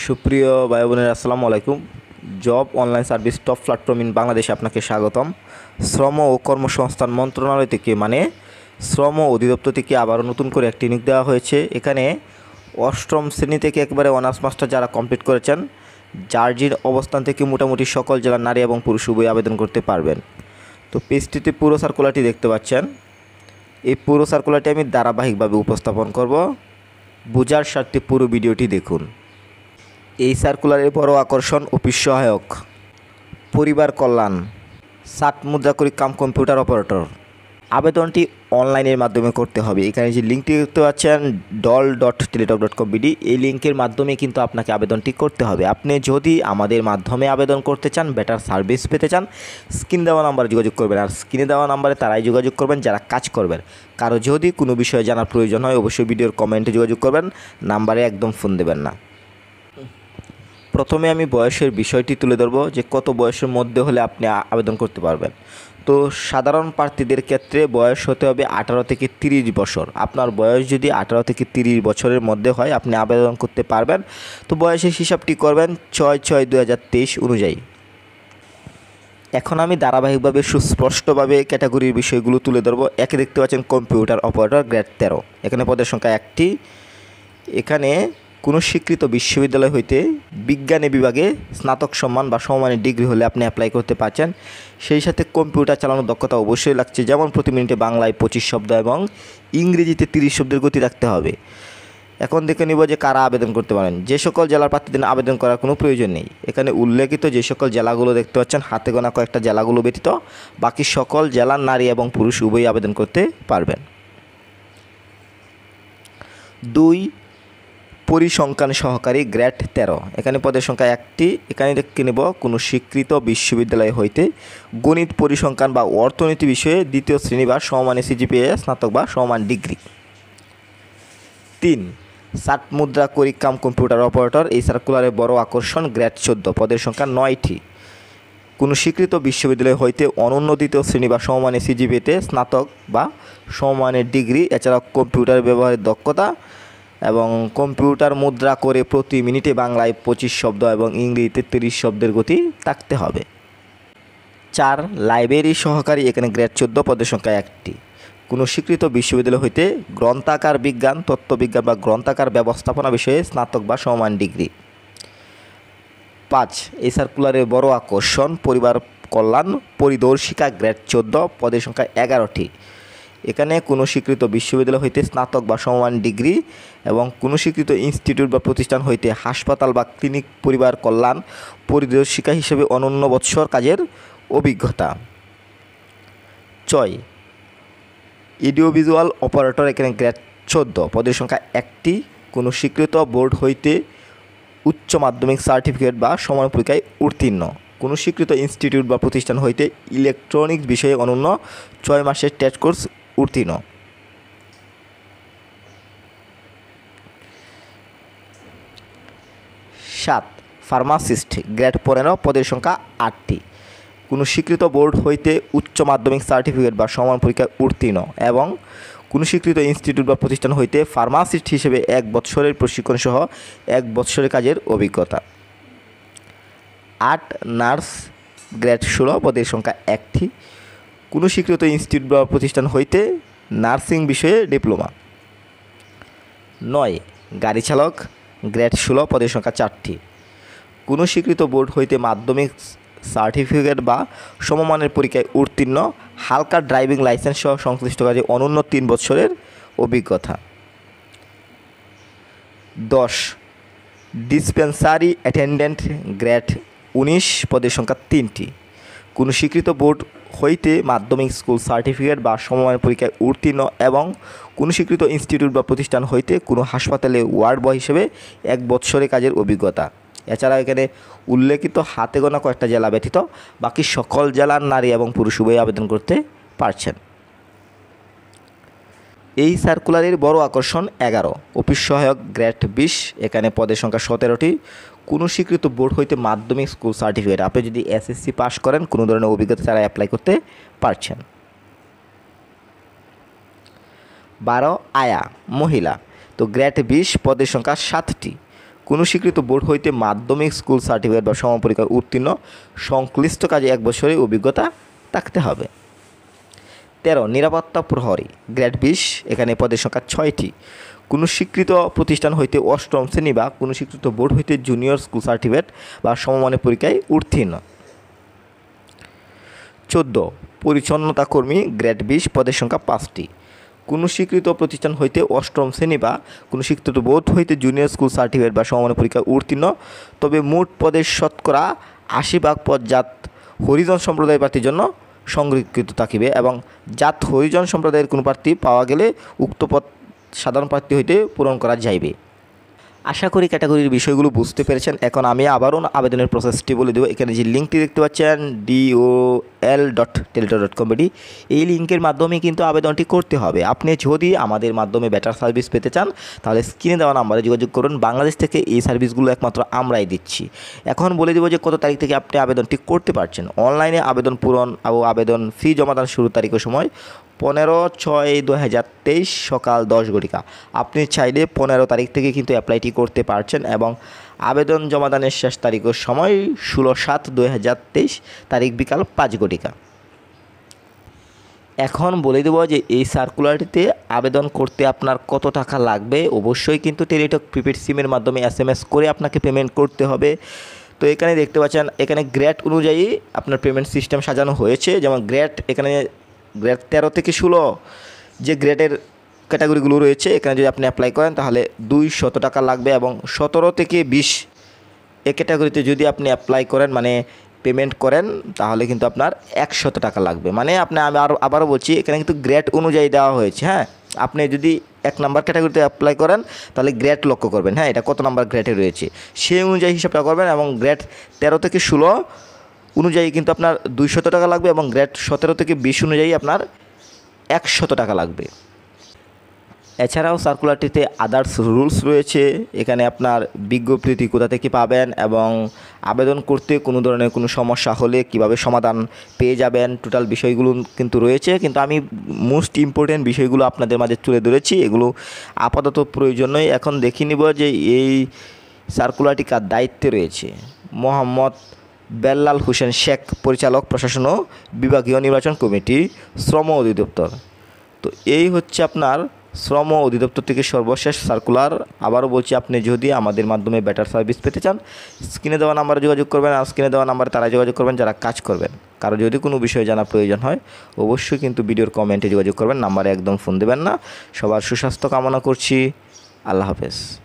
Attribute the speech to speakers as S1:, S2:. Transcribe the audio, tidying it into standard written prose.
S1: সুপ্রিয় ভাই বোনেরা, আসসালামু আলাইকুম। Job online service top platform in বাংলাদেশে আপনাকে স্বাগতম। শ্রম ও কর্মসংস্থান মন্ত্রণালয় থেকে শ্রম অধিদপ্তর থেকে আবারও নতুন করে একটি নিয়োগ দেওয়া হয়েছে। এখানে অষ্টম শ্রেণী থেকে একবারে অনার্স মাস্টার যারা কমপ্লিট করেছেন, জার্জির অবস্থান থেকে মোটামুটি সকল জেলার নারী এবং পুরুষ উভয় আবেদন করতে পারবেন। তো পেজটিতে পুরো সার্কুলারটি দেখতে পাচ্ছেন। এই পুরো সার্কুলারটি আমি ধারাবাহিকভাবে উপস্থাপন করব, বোঝার স্বার্থে পুরো ভিডিওটি দেখুন। এই সার্কুলারের বড় আকর্ষণ অফিস সহায়ক, পরিবার কল্যাণ, 60 মুদ্রাকরী কাম কম্পিউটার অপারেটর। আবেদনটি অনলাইনের মাধ্যমে করতে হবে। এখানে যে লিঙ্কটি দেখতে পাচ্ছেন dol.teletalk.com.bd, এই লিঙ্কের মাধ্যমে কিন্তু আপনাকে আবেদনটি করতে হবে। আপনি যদি আমাদের মাধ্যমে আবেদন করতে চান, বেটার সার্ভিস পেতে চান, স্ক্রিনে দেওয়া নাম্বারে যোগাযোগ করবেন। আর স্ক্রিনে দেওয়া নাম্বারে তারাই যোগাযোগ করবেন যারা কাজ করবেন। কারো যদি কোনো বিষয়ে জানার প্রয়োজন হয়, অবশ্যই ভিডিওর কমেন্টে যোগাযোগ করবেন, নাম্বারে একদম ফোন দেবেন না। প্রথমে আমি বয়সের বিষয়টি তুলে ধরব যে কত বয়সের মধ্যে হলে আপনি আবেদন করতে পারবেন। তো সাধারণ প্রার্থীদের ক্ষেত্রে বয়স হতে হবে 18 থেকে 30 বছর। আপনার বয়স যদি 18 থেকে 30 বছরের মধ্যে হয়, আপনি আবেদন করতে পারবেন। তো বয়সের হিসাবটি করবেন 6/6/2023 অনুযায়ী। এখন আমি ধারাবাহিকভাবে সুস্পষ্টভাবে ক্যাটাগরির বিষয়গুলো তুলে ধরব। একে দেখতে পাচ্ছেন কম্পিউটার অপারেটর, গ্রেড 13। এখানে পদের সংখ্যা 1টি। এখানে কোনো স্বীকৃত বিশ্ববিদ্যালয় হইতে বিজ্ঞানী বিভাগে স্নাতক সম্মান বা সমমানের ডিগ্রি হলে আপনি অ্যাপ্লাই করতে পারছেন। সেই সাথে কম্পিউটার চালানোর দক্ষতা অবশ্যই লাগছে, যেমন প্রতি মিনিটে বাংলায় 25 শব্দ এবং ইংরেজিতে 30 শব্দের গতি রাখতে হবে। এখন দেখে নিব যে কারা আবেদন করতে পারেন। যে সকল জেলার প্রার্থীদের আবেদন করার কোনো প্রয়োজন নেই। এখানে উল্লেখিত যে সকল জেলাগুলো দেখতে পাচ্ছেন, হাতে গোনা কয়েকটা জেলাগুলো ব্যতীত বাকি সকল জেলার নারী এবং পুরুষ উভয়ই আবেদন করতে পারবেন। 2, পরিসংখ্যান সহকারী, গ্রেড 13। এখানে পদের সংখ্যা 1টি। এখানে দেখে নেব কোনো স্বীকৃত বিশ্ববিদ্যালয় হইতে গণিত, পরিসংখ্যান বা অর্থনীতি বিষয়ে 2য় শ্রেণী বা সমমানের সিজিপিএ স্নাতক বা সমমান ডিগ্রি। 3, 60 মুদ্রাকরী কাম কম্পিউটার অপারেটর। এই সার্কুলারের বড় আকর্ষণ, গ্রেড 14। পদের সংখ্যা 9টি। কোনো স্বীকৃত বিশ্ববিদ্যালয় হইতে অনন্য 2য় শ্রেণী বা সমমানের সিজিপিএতে স্নাতক বা সমমানের ডিগ্রি। এছাড়াও কম্পিউটার ব্যবহারের দক্ষতা এবং কম্পিউটার মুদ্রা করে প্রতি মিনিটে বাংলায় 25 শব্দ এবং ইংরেজিতে 30 শব্দের গতি থাকতে হবে। 4, লাইব্রেরি সহকারী। এখানে গ্রেড 14। পদের সংখ্যা 1টি। কোনো স্বীকৃত বিশ্ববিদ্যালয় হইতে গ্রন্থাগার বিজ্ঞান, তত্ত্ববিজ্ঞান বা গ্রন্থাগার ব্যবস্থাপনা বিষয়ে স্নাতক বা সমমান ডিগ্রি। 5, এই সার্কুলারের বড় আকর্ষণ, পরিবার কল্যাণ পরিদর্শিকা, গ্রেড 14। পদের সংখ্যা 11টি। এখানে কোনো স্বীকৃত বিশ্ববিদ্যালয় হইতে স্নাতক বা সমমান ডিগ্রি এবং কোনো স্বীকৃত ইনস্টিটিউট বা প্রতিষ্ঠান হইতে হাসপাতাল বা ক্লিনিক পরিবার কল্যাণ পরিদর্শিকা হিসেবে অনন্য বৎসর কাজের অভিজ্ঞতা। 6, অডিও ভিজুয়াল অপারেটর। এখানে গ্রেড 14। পদের সংখ্যা 1টি। কোনো স্বীকৃত বোর্ড হইতে উচ্চ মাধ্যমিক সার্টিফিকেট বা সমান পরীক্ষায় উত্তীর্ণ। কোনো স্বীকৃত ইনস্টিটিউট বা প্রতিষ্ঠান হইতে ইলেকট্রনিক্স বিষয়ে অনন্য 6 মাসের টেস্ট কোর্স উত্তীর্ণ। 7, ফার্মাসিস্ট, গ্রেড 15। পদের সংখ্যা 8টি। কোনো স্বীকৃত বোর্ড হইতে উচ্চ মাধ্যমিক সার্টিফিকেট বা সমান পরীক্ষায় উত্তীর্ণ এবং কোনো স্বীকৃত ইনস্টিটিউট বা প্রতিষ্ঠান হইতে ফার্মাসিস্ট হিসেবে 1 বৎসরের প্রশিক্ষণ সহ 1 বৎসরের কাজের অভিজ্ঞতা। 8, নার্স, গ্রেড 16। পদের সংখ্যা 1টি। কোনো স্বীকৃত ইনস্টিটিউট বা প্রতিষ্ঠান হইতে নার্সিং বিষয়ে ডিপ্লোমা। 9, গাড়ি চালক, গ্রেড 16। পদের সংখ্যা 4টি। কোনো স্বীকৃত বোর্ড হইতে মাধ্যমিক সার্টিফিকেট বা সমমানের পরীক্ষায় উত্তীর্ণ, হালকা ড্রাইভিং লাইসেন্স সহ সংশ্লিষ্ট কাজে অনন্য 3 বছরের অভিজ্ঞতা। 10, ডিসপেন্সারি অ্যাটেন্ডেন্ট, গ্রেড 19। পদের সংখ্যা 3টি। কোনো স্বীকৃত বোর্ড হইতে মাধ্যমিক স্কুল সার্টিফিকেট বা সমমানের পরীক্ষায় উত্তীর্ণ এবং কোনো স্বীকৃত ইনস্টিটিউট বা প্রতিষ্ঠান হইতে কোনো হাসপাতালে ওয়ার্ড বয় হিসেবে 1 বৎসরের কাজের অভিজ্ঞতা। এছাড়াও এখানে উল্লেখিত হাতে গোনা কয়েকটা জেলা ব্যতীত বাকি সকল জেলার নারী এবং পুরুষ উভয়ই আবেদন করতে পারছেন। এই সার্কুলারের বড় আকর্ষণ 11, অফিস সহায়ক, গ্রেড 20। এখানে পদের সংখ্যা 17টি। কোনো স্বীকৃত বোর্ড হইতে মাধ্যমিক স্কুল সার্টিফিকেট, আপনি যদি এসএসসি পাস করেন, কোনো ধরনের অভিজ্ঞতা ছাড়া অ্যাপ্লাই করতে পারছেন। 12, আয়া, মহিলা। তো গ্রেড 20। পদের সংখ্যা 7টি। কোনো স্বীকৃত বোর্ড হইতে মাধ্যমিক স্কুল সার্টিফিকেট বা সমপরীক্ষায় উত্তীর্ণ সংশ্লিষ্ট কাজে 1 বছরের অভিজ্ঞতা থাকতে হবে। 13 নিরাপত্তা প্রহরী গ্রেড 20, এখানে পদের সংখ্যা 6টি। কোনো স্বীকৃত প্রতিষ্ঠান হইতে 8ম শ্রেণী বা কোনো স্বীকৃত বোর্ড হইতে জুনিয়র স্কুল সার্টিফিকেট বা সমমানের পরীক্ষায় উত্তীর্ণ। 14 পরিচ্ছন্নতা কর্মী গ্রেড 20, পদের সংখ্যা 5টি। কোনো স্বীকৃত প্রতিষ্ঠান হইতে 8ম শ্রেণী বা কোনো স্বীকৃত বোর্ড হইতে জুনিয়র স্কুল সার্টিফিকেট বা সমমানের পরীক্ষায় উত্তীর্ণ, তবে মোট পদের শতকরা 80% পদ জাত হরিজন সম্প্রদায়ের প্রার্থীর জন্য সংরক্ষিত থাকিবে এবং জাত হরিজন সম্প্রদায়ের কোনো প্রার্থী পাওয়া গেলে উক্ত পদ সাধারণ প্রার্থী হইতে পূরণ করা যাইবে। আশা করি ক্যাটাগরির বিষয়গুলো বুঝতে পেরেছেন। এখন আমি আবারও আবেদনের প্রসেসটি বলে দেবো। এখানে যে লিঙ্কটি দেখতে পাচ্ছেন dol.teletor.com, এই লিঙ্কের মাধ্যমে কিন্তু আবেদনটি করতে হবে। আপনি যদি আমাদের মাধ্যমে বেটার সার্ভিস পেতে চান তাহলে স্ক্রিনে দেওয়া নাম্বারে যোগাযোগ করুন। বাংলাদেশ থেকে এই সার্ভিসগুলো একমাত্র আমরাই দিচ্ছি। এখন বলে দেবো যে কত তারিখ থেকে আপনি আবেদনটি করতে পারছেন। অনলাইনে আবেদন পূরণ ও আবেদন ফি জমাদান শুরু তারিখের সময় 15/6/2023 সকাল 10 ঘটিকা। আপনি চাইলে 15 তারিখ থেকে কিন্তু অ্যাপ্লাইটি করতে পারছেন এবং আবেদন জমাদানের শেষ তারিখের সময় 16/7/2023 তারিখ বিকাল 5 ঘটিকা। এখন বলে দেবো যে এই সার্কুলারটিতে আবেদন করতে আপনার কত টাকা লাগবে। অবশ্যই কিন্তু টেলিটক প্রিপেড সিমের মাধ্যমে SMS করে আপনাকে পেমেন্ট করতে হবে। তো এখানে দেখতে পাচ্ছেন এখানে গ্রেড অনুযায়ী আপনার পেমেন্ট সিস্টেম সাজানো হয়েছে। যেমন গ্রেড এখানে গ্রেড 13 থেকে 16 যে গ্রেডের ক্যাটাগরিগুলো রয়েছে, এখানে যদি আপনি অ্যাপ্লাই করেন তাহলে 200 টাকা লাগবে এবং 17 থেকে 20 এই ক্যাটাগরিতে যদি আপনি অ্যাপ্লাই করেন মানে পেমেন্ট করেন তাহলে কিন্তু আপনার 100 টাকা লাগবে। মানে আমি আবারও বলছি, এখানে কিন্তু গ্রেড অনুযায়ী দেওয়া হয়েছে। হ্যাঁ, আপনি যদি 1 নাম্বার ক্যাটাগরিতে অ্যাপ্লাই করেন তাহলে গ্রেড লক্ষ্য করবেন। হ্যাঁ, এটা কত নাম্বার গ্রেডে রয়েছে সেই অনুযায়ী হিসাবটা করবেন এবং গ্রেড 13 থেকে 16 অনুযায়ী কিন্তু আপনার 200 টাকা লাগবে এবং গ্রেড 17 থেকে 20 অনুযায়ী আপনার 100 টাকা লাগবে। এছাড়াও সার্কুলারটিতে আদার্স রুলস রয়েছে। এখানে আপনার বিজ্ঞপ্তি কোথা থেকে পাবেন এবং আবেদন করতে কোনো ধরনের কোনো সমস্যা হলে কিভাবে সমাধান পেয়ে যাবেন, টোটাল বিষয়গুলো কিন্তু রয়েছে। কিন্তু আমি মোস্ট ইম্পর্টেন্ট বিষয়গুলো আপনাদের মাঝে তুলে ধরেছি, এগুলো আপাতত প্রয়োজন নয়। এখন দেখে নিব যে এই সার্কুলারটি কার দায়িত্বে রয়েছে। মোহাম্মদ বেল্লাল হোসেন শেখ, পরিচালক প্রশাসন ও বিভাগীয় নির্বাচন কমিটি, শ্রম অধিদপ্তর। তো এই হচ্ছে আপনার শ্রম অধিদপ্তর থেকে সর্বশেষ সার্কুলার। আবারও বলছি, আপনি যদি আমাদের মাধ্যমে বেটার সার্ভিস পেতে চান স্ক্রিনে দেওয়া নাম্বারে যোগাযোগ করবেন আর স্ক্রিনে দেওয়া নাম্বারে তারা যোগাযোগ করবেন যারা কাজ করবেন। কারো যদি কোনো বিষয়ে জানা প্রয়োজন হয় অবশ্যই কিন্তু ভিডিওর কমেন্টে যোগাযোগ করবেন, নাম্বারে একদম ফোন দেবেন না। সবার সুস্বাস্থ্য কামনা করছি। আল্লাহ হাফেজ।